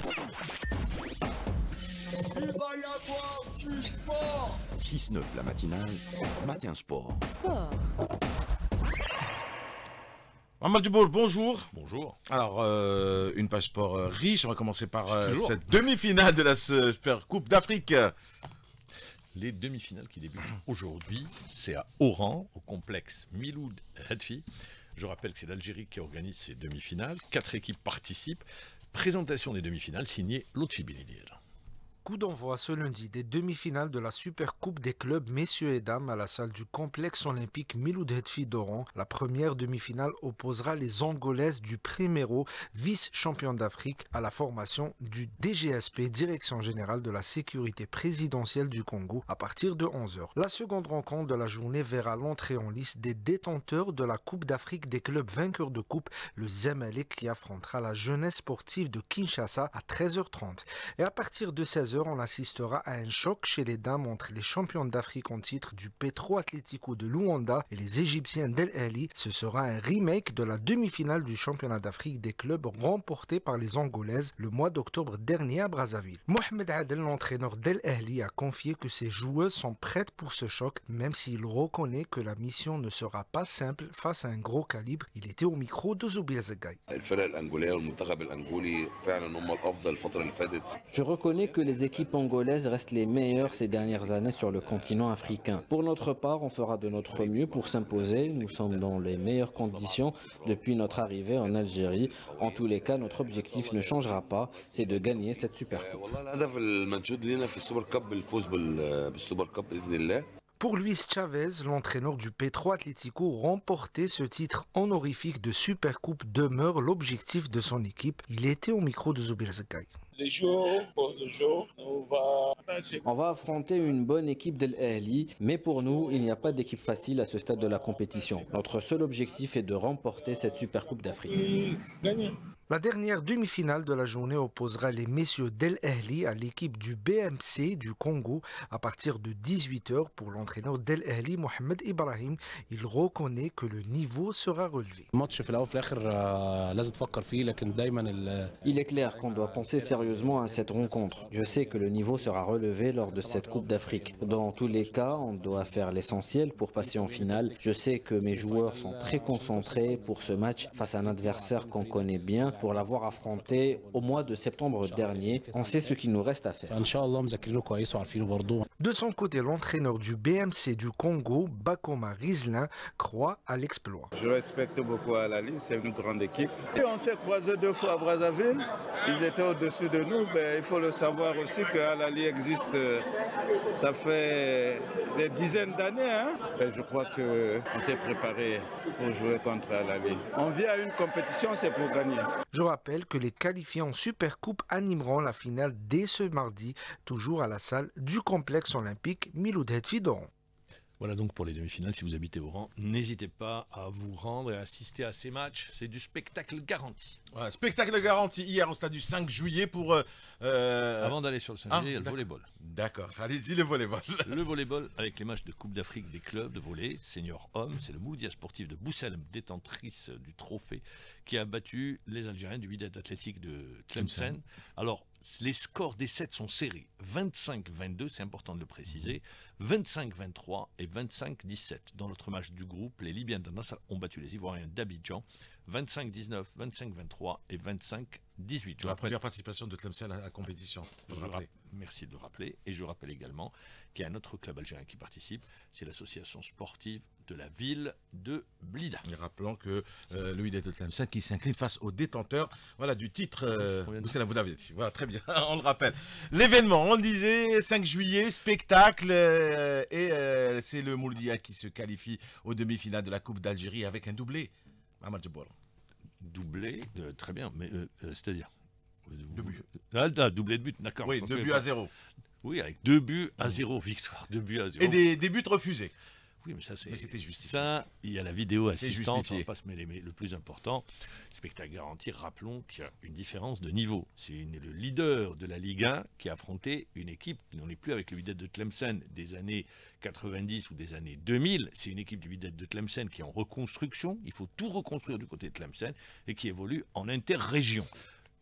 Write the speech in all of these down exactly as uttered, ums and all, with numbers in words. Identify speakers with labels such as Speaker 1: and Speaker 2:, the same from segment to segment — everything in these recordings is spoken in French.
Speaker 1: Il va y avoir du sport.
Speaker 2: six neuf la matinale, Matin Sport.
Speaker 3: Sport.
Speaker 4: Mohamed Djibour, bonjour.
Speaker 5: Bonjour.
Speaker 4: Alors, euh, une page sport euh, riche. On va commencer par euh, cette demi-finale de la Super Coupe d'Afrique.
Speaker 5: Les demi-finales qui débutent aujourd'hui, c'est à Oran, au complexe Miloud Hedfi. Je rappelle que c'est l'Algérie qui organise ces demi-finales. Quatre équipes participent. Présentation des demi-finales signée Lotfi Benidir.
Speaker 6: Coup d'envoi ce lundi des demi-finales de la Super Coupe des clubs messieurs et dames à la salle du complexe olympique Miloud Hedfi d'Oran. La première demi-finale opposera les Angolaises du Primero, vice-champion d'Afrique, à la formation du D G S P, Direction Générale de la Sécurité Présidentielle du Congo, à partir de onze heures. La seconde rencontre de la journée verra l'entrée en liste des détenteurs de la Coupe d'Afrique des clubs vainqueurs de coupe, le Zamalek, qui affrontera la jeunesse sportive de Kinshasa à treize heures trente. Et à partir de seize heures, on assistera à un choc chez les dames entre les champions d'Afrique en titre du Petro Atlético de Luanda et les Égyptiens d'El Ahly. Ce sera un remake de la demi-finale du championnat d'Afrique des clubs remporté par les Angolaises le mois d'octobre dernier à Brazzaville. Mohamed Adel, l'entraîneur d'El Ahly, a confié que ses joueuses sont prêtes pour ce choc, même s'il reconnaît que la mission ne sera pas simple face à un gros calibre. Il était au micro de Zoubi Azagaï.
Speaker 7: Je reconnais que les équipes angolaises restent les meilleures ces dernières années sur le continent africain. Pour notre part, on fera de notre mieux pour s'imposer. Nous sommes dans les meilleures conditions depuis notre arrivée en Algérie. En tous les cas, notre objectif ne changera pas, c'est de gagner cette Super Coupe.
Speaker 6: Pour Luis Chavez, l'entraîneur du Petro Atlético, remporter ce titre honorifique de Super Coupe demeure l'objectif de son équipe. Il était au micro de Zoubi Azagaï.
Speaker 1: Les jours, pour le jour, on va...
Speaker 7: On va affronter une bonne équipe d'El Ahly, mais pour nous, il n'y a pas d'équipe facile à ce stade de la compétition. Notre seul objectif est de remporter cette Super Coupe d'Afrique.
Speaker 6: La dernière demi-finale de la journée opposera les messieurs d'El Ahly à l'équipe du B M C du Congo à partir de dix-huit heures. Pour l'entraîneur d'El Ahly, Mohamed Ibrahim, il reconnaît que le niveau sera relevé.
Speaker 7: Il est clair qu'on doit penser sérieusement à cette rencontre. Je sais que le niveau sera relevé lors de cette Coupe d'Afrique. Dans tous les cas, on doit faire l'essentiel pour passer en finale. Je sais que mes joueurs sont très concentrés pour ce match face à un adversaire qu'on connaît bien. Pour l'avoir affronté au mois de septembre dernier, on sait ce qu'il nous reste à faire.
Speaker 6: De son côté, l'entraîneur du B M C du Congo, Bakoma Rizlin, croit à l'exploit.
Speaker 8: Je respecte beaucoup Al Ahly, c'est une grande équipe. Et on s'est croisés deux fois à Brazzaville. Ils étaient au-dessus de nous. Mais il faut le savoir aussi que Al Ahly existe, ça fait des dizaines d'années. Hein? Je crois qu'on s'est préparé pour jouer contre Al Ahly. On vient à une compétition, c'est pour gagner.
Speaker 6: Je rappelle que les qualifiés en Super Coupe animeront la finale dès ce mardi, toujours à la salle du complexe olympique Miloud Hedfi d'Oran.
Speaker 5: Voilà donc pour les demi-finales. Si vous habitez Oran, n'hésitez pas à vous rendre et à assister à ces matchs. C'est du spectacle garanti.
Speaker 4: Ouais, spectacle garanti hier au stade du cinq juillet pour... Euh...
Speaker 5: Avant d'aller sur le cinq juillet, il y a le volleyball.
Speaker 4: D'accord, allez-y le volleyball.
Speaker 5: Le volleyball avec les matchs de Coupe d'Afrique des clubs de volley, senior homme. C'est le Moudia sportif de Boussel, détentrice du trophée, qui a battu les Algériens du Wydad Athlétique de Tlemcen. Alors, les scores des sets sont serrés. vingt-cinq vingt-deux, c'est important de le préciser. vingt-cinq vingt-trois et vingt-cinq dix-sept. Dans l'autre match du groupe, les Libyens de Nassr ont battu les Ivoiriens d'Abidjan. vingt-cinq dix-neuf, vingt-cinq vingt-trois et vingt-cinq dix-huit.
Speaker 4: La première participation de Tlemcen à la compétition.
Speaker 5: Merci de le rappeler. Et je rappelle également qu'il y a un autre club algérien qui participe. C'est l'association sportive de la ville de Blida.
Speaker 4: Et rappelons que euh, le Wydad de Tlemcen qui s'incline face au détenteur voilà, du titre. Euh, vous l'avez dit. Voilà, très bien, on le rappelle. L'événement, on le disait, cinq juillet, spectacle. Euh, et euh, c'est le Mouldia qui se qualifie aux demi-finales de la Coupe d'Algérie avec un doublé. Mohamed Djibour.
Speaker 5: Doublé, euh, très bien, mais euh, euh, c'est-à-dire
Speaker 4: deux buts.
Speaker 5: Ah, ah, doublé de but, d'accord.
Speaker 4: Oui, deux buts à zéro.
Speaker 5: Oui, avec deux buts à zéro, victoire, deux buts à zéro.
Speaker 4: Et des, des buts refusés.
Speaker 5: Oui, mais ça, c'est.
Speaker 4: Mais c'était justifié.
Speaker 5: Ça, il y a la vidéo assistante, on ne va pas se mêler. Mais le plus important, spectacle garanti, rappelons qu'il y a une différence de niveau. C'est le leader de la Ligue un qui a affronté une équipe qui n'en est plus avec le Wydad de Tlemcen des années quatre-vingt-dix ou des années deux mille. C'est une équipe du Wydad de Tlemcen qui est en reconstruction. Il faut tout reconstruire du côté de Tlemcen et qui évolue en interrégion.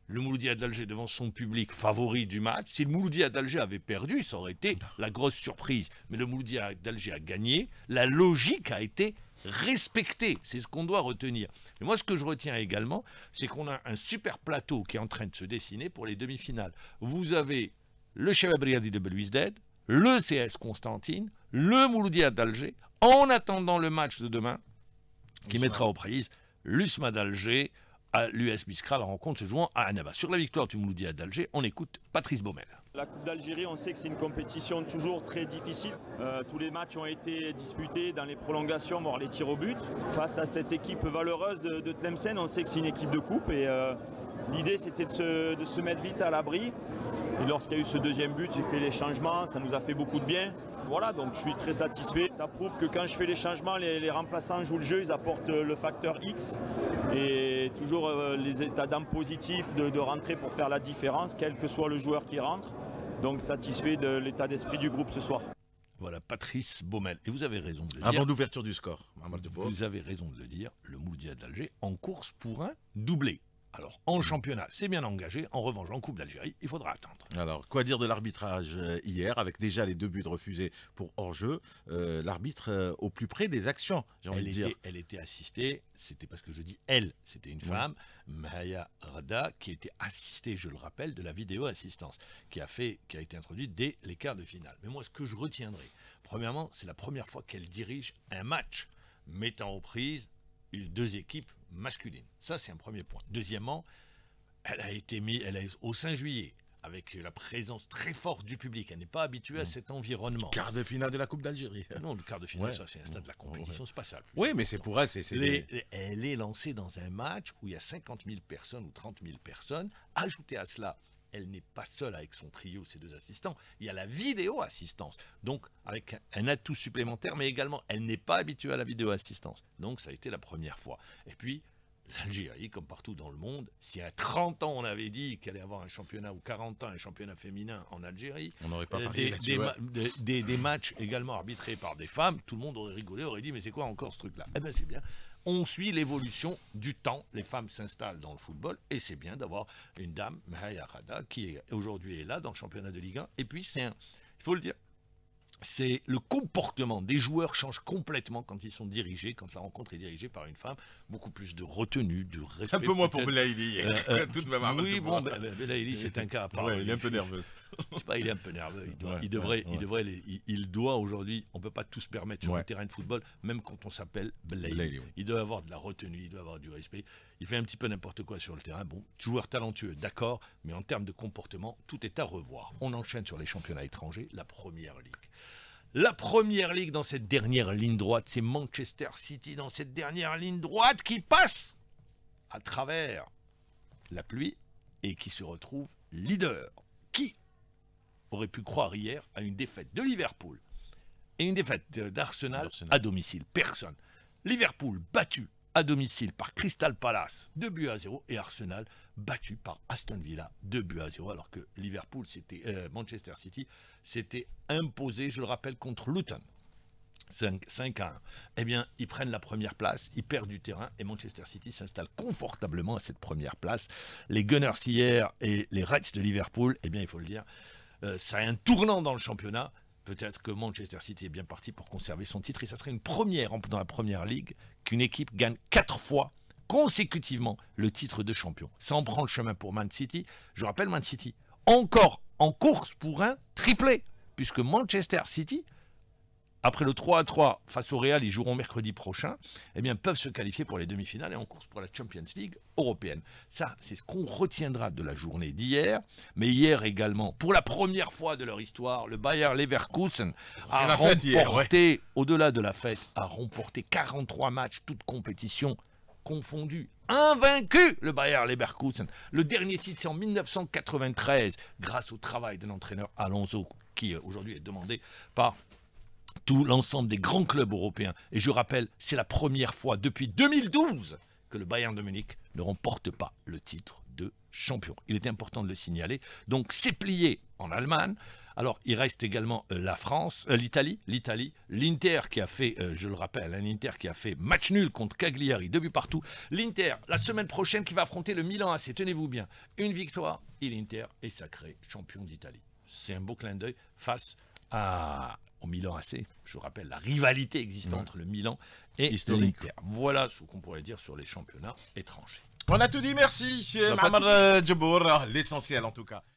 Speaker 5: le Mouloudia d'Alger devant son public favori du match. Si le Mouloudia d'Alger avait perdu, ça aurait été la grosse surprise. Mais le Mouloudia d'Alger a gagné. La logique a été respectée. C'est ce qu'on doit retenir. Et moi, ce que je retiens également, c'est qu'on a un super plateau qui est en train de se dessiner pour les demi-finales. Vous avez le Chebab Briadi de Belouizdad, le C S Constantine, le Mouloudia d'Alger, en attendant le match de demain, qui mettra aux prises l'U S M A d'Alger à l'U S Biskra, la rencontre se jouant à Annaba. Sur la victoire du Mouloudia d'Alger, on écoute Patrice Baumel.
Speaker 3: La Coupe d'Algérie, on sait que c'est une compétition toujours très difficile. Euh, tous les matchs ont été disputés dans les prolongations, voire les tirs au but. Face à cette équipe valeureuse de, de Tlemcen, on sait que c'est une équipe de coupe et euh, l'idée c'était de se, de se mettre vite à l'abri. Et lorsqu'il y a eu ce deuxième but, j'ai fait les changements, ça nous a fait beaucoup de bien. Voilà, donc je suis très satisfait. Ça prouve que quand je fais les changements, les, les remplaçants jouent le jeu, ils apportent le facteur X. Et toujours euh, les états d'âme positifs de, de rentrer pour faire la différence, quel que soit le joueur qui rentre. Donc satisfait de l'état d'esprit du groupe ce soir.
Speaker 5: Voilà, Patrice Baumel. Et vous avez raison de le dire.
Speaker 4: Avant l'ouverture du score,
Speaker 5: vous avez raison de le dire, le Mouloudia d'Alger en course pour un doublé. Alors, en championnat, c'est bien engagé. En revanche, en Coupe d'Algérie, il faudra attendre.
Speaker 4: Alors, quoi dire de l'arbitrage euh, hier, avec déjà les deux buts refusés pour hors-jeu, euh, l'arbitre euh, au plus près des actions, j'ai envie
Speaker 5: elle
Speaker 4: de
Speaker 5: était,
Speaker 4: dire.
Speaker 5: Elle était assistée, c'était parce que je dis elle, c'était une oui. femme, Mahaya Rada, qui était assistée, je le rappelle, de la vidéo-assistance, qui a, fait, qui a été introduite dès les quarts de finale. Mais moi, ce que je retiendrai, premièrement, c'est la première fois qu'elle dirige un match mettant aux prises deux équipes masculines. Ça, c'est un premier point. Deuxièmement, elle a été mise elle a, au cinq juillet, avec la présence très forte du public. Elle n'est pas habituée mmh. à cet environnement.
Speaker 4: Quart de finale de la Coupe d'Algérie.
Speaker 5: Non, le quart de finale,
Speaker 4: ouais.
Speaker 5: ça, c'est un stade de la compétition,
Speaker 4: ouais.
Speaker 5: c'est pas ça.
Speaker 4: Oui, mais c'est pour elle. C'est, c'est
Speaker 5: les,
Speaker 4: des...
Speaker 5: Elle est lancée dans un match où il y a cinquante mille personnes ou trente mille personnes. Ajoutez à cela, elle n'est pas seule avec son trio, ses deux assistants. Il y a la vidéo-assistance. Donc, avec un atout supplémentaire, mais également, elle n'est pas habituée à la vidéo-assistance. Donc, ça a été la première fois. Et puis, l'Algérie, comme partout dans le monde, si à trente ans, on avait dit qu'elle allait avoir un championnat, ou quarante ans, un championnat féminin en Algérie,
Speaker 4: on n'aurait pas
Speaker 5: euh,
Speaker 4: parlé
Speaker 5: des, des, ma des, des, des matchs également arbitrés par des femmes, tout le monde aurait rigolé, aurait dit, mais c'est quoi encore ce truc-là? Eh bien, c'est bien. On suit l'évolution du temps. Les femmes s'installent dans le football et c'est bien d'avoir une dame, Mahaya Rada, qui est, aujourd'hui est là dans le championnat de Ligue un. Et puis, c'est un, il faut le dire, c'est le comportement des joueurs change complètement quand ils sont dirigés, quand la rencontre est dirigée par une femme. Beaucoup plus de retenue, de respect.
Speaker 4: Un peu moins pour Belaïli.
Speaker 5: Euh, euh,
Speaker 4: tout de même.
Speaker 5: Oui, bon, Belaïli, c'est un cas à part.
Speaker 4: Ouais, il est un peu nerveux.
Speaker 5: Je sais pas, il est un peu nerveux. Il, doit,
Speaker 4: ouais,
Speaker 5: il devrait,
Speaker 4: ouais,
Speaker 5: il, devrait les, il, il doit aujourd'hui, on ne peut pas tout se permettre sur
Speaker 4: ouais.
Speaker 5: le terrain de football, même quand on s'appelle Belaïli. Belaïli oui. Il doit avoir de la retenue, il doit avoir du respect. Il fait un petit peu n'importe quoi sur le terrain. Bon, joueur talentueux, d'accord, mais en termes de comportement, tout est à revoir. On enchaîne sur les championnats étrangers, la Première Ligue. La Première Ligue dans cette dernière ligne droite, c'est Manchester City dans cette dernière ligne droite qui passe à travers la pluie et qui se retrouve leader. Qui aurait pu croire hier à une défaite de Liverpool et une défaite d'Arsenal à domicile? Personne. Liverpool battu à domicile par Crystal Palace, deux buts à zéro, et Arsenal battu par Aston Villa, deux buts à zéro, alors que Liverpool, c'était euh, Manchester City, s'était imposé, je le rappelle, contre Luton, cinq à un. Eh bien, ils prennent la première place, ils perdent du terrain, et Manchester City s'installe confortablement à cette première place. Les Gunners hier et les Reds de Liverpool, eh bien, il faut le dire, euh, ça a un tournant dans le championnat. Peut-être que Manchester City est bien parti pour conserver son titre et ça serait une première dans la Première Ligue qu'une équipe gagne quatre fois consécutivement le titre de champion. Ça en prend le chemin pour Man City. Je rappelle Man City, encore en course pour un triplé, puisque Manchester City, après le trois à trois face au Real, ils joueront mercredi prochain, eh bien, peuvent se qualifier pour les demi-finales et en course pour la Champions League européenne. Ça, c'est ce qu'on retiendra de la journée d'hier. Mais hier également, pour la première fois de leur histoire, le Bayer Leverkusen a remporté, hier, ouais. au-delà de la fête, a remporté quarante-trois matchs, toutes compétitions confondues. Invaincu, le Bayer Leverkusen. Le dernier titre, c'est en mille neuf cent quatre-vingt-treize, grâce au travail de l'entraîneur Alonso, qui aujourd'hui est demandé par tout l'ensemble des grands clubs européens. Et je rappelle, c'est la première fois depuis deux mille douze que le Bayern de Munich ne remporte pas le titre de champion. Il est important de le signaler. Donc c'est plié en Allemagne, Alors, il reste également euh, la France, euh, l'Italie, l'Italie, l'Inter qui a fait, euh, je le rappelle, un Inter qui a fait match nul contre Cagliari, deux buts partout. L'Inter, la semaine prochaine, qui va affronter le Milan A C, tenez-vous bien, une victoire et l'Inter est sacré champion d'Italie. C'est un beau clin d'œil face à, au Milan A C. Je vous rappelle la rivalité existante ouais. entre le Milan et l'Inter. Voilà ce qu'on pourrait dire sur les championnats étrangers.
Speaker 4: On a tout dit, merci, Mohamed Djebbour, l'essentiel en tout cas.